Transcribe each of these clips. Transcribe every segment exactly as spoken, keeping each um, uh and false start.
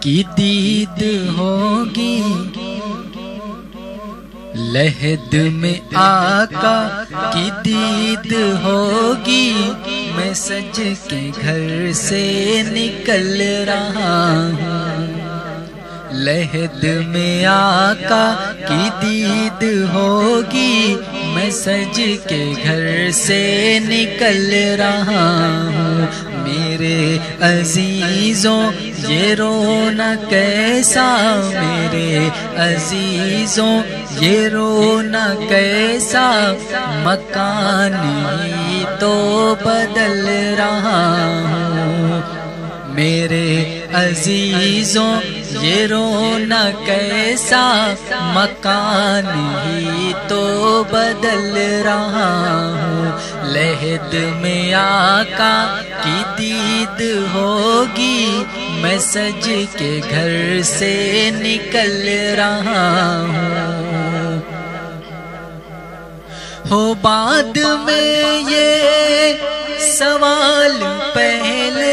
کی دید ہوگی، لحد میں آقا کی دید ہوگی، میں سج کے گھر سے نکل رہا ہوں، لحد میں آقا کی دید ہوگی، میں سج کے گھر سے نکل رہا ہوں، میرے عزیزوں یہ رونا کیسا، میرے عزیزوں یہ رونا کیسا، مکان ہی تو بدل رہا ہوں، میرے عزیزوں یہ رونا کیسا، مکان ہی تو بدل رہا ہوں، لحد میں آقا کی دید ہوگی، میں سج کے گھر سے نکل رہا ہوں، ہو بعد میں یہ سوال پہلے،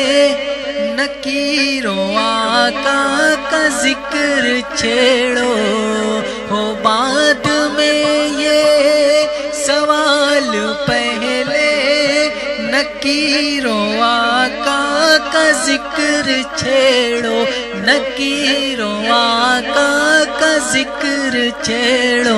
نکیروں آقا کا ذکر چھیڑو، ہو بعد میں یہ سوال پہلے، نکیروں آقا کا ذکر چھیڑو، نکیروں آقا کا ذکر چھیڑو،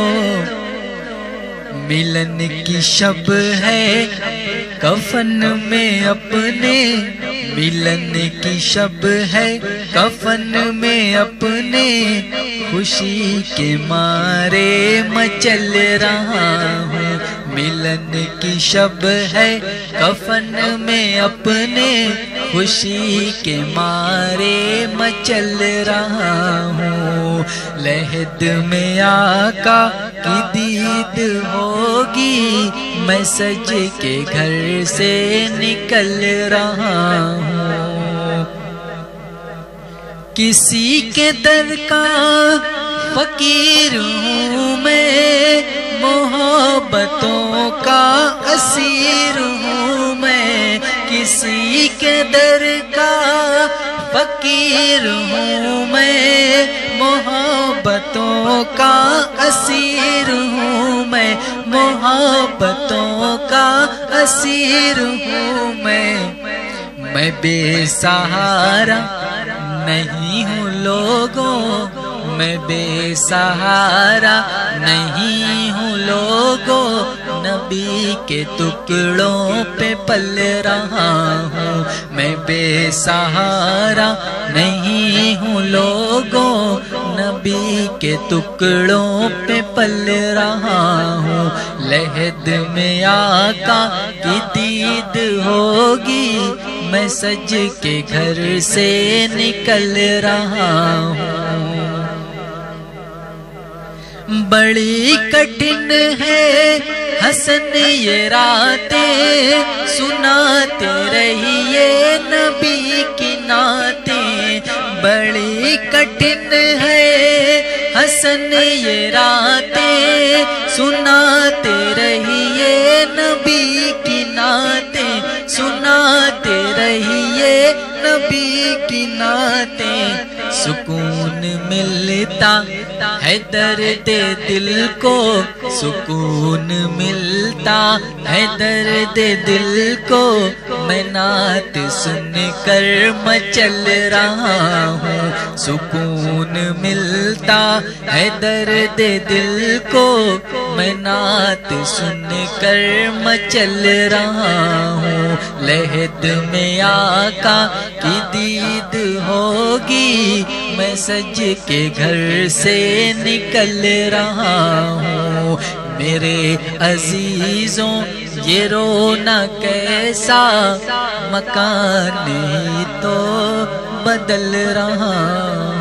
ملن کی شب ہے کفن میں اپنے، ملن کی شب ہے کفن میں اپنے، خوشی کے مارے مچل رہا ہوں، ملن کی شب ہے کفن میں اپنے، خوشی کے مارے مچل رہا ہوں، لحد میں آقا کی دید ہوگی، میں سج کے گھر سے نکل رہا ہوں، کسی کے در کا فقیر ہوں میں، محبتوں کا اسیر ہوں میں، کسی کے در کا فقیر ہوں میں، محبتوں کا اسیر ہوں میں، محبتوں کا اسیر ہوں میں، میں بے سہارا نہیں ہوں لوگوں، میں بے سہارا نہیں ہوں لوگوں، نبی کے ٹکڑوں پہ پل رہا ہوں، میں بے سہارا نہیں ہوں لوگوں، نبی کے ٹکڑوں پہ پل رہا ہوں، لحد میں آقا کی دید ہوگی، میں سج کے گھر سے نکل رہا ہوں، بڑی کٹھن ہے حسن یہ راتیں، سناتے رہیے نبی کی نعتیں، بڑی کٹھن ہے حسن یہ راتیں، سناتے رہیے نبی کی نعتیں، سناتے رہیے نبی کی نعتیں، سکون ملتا ہے درد دل کو، سکون ملتا ہے درد دل کو، میں نعت سن کر مچل رہا ہوں، سکون ملتا ہے درد دل کو، میں نعت سن کر مچل رہا ہوں، لحد میں آقا کی دید ہوگی، میں سج کے گھر سے نکل رہا ہوں، میرے عزیزوں یہ رونا کیسا، مکان ہی تو بدل رہا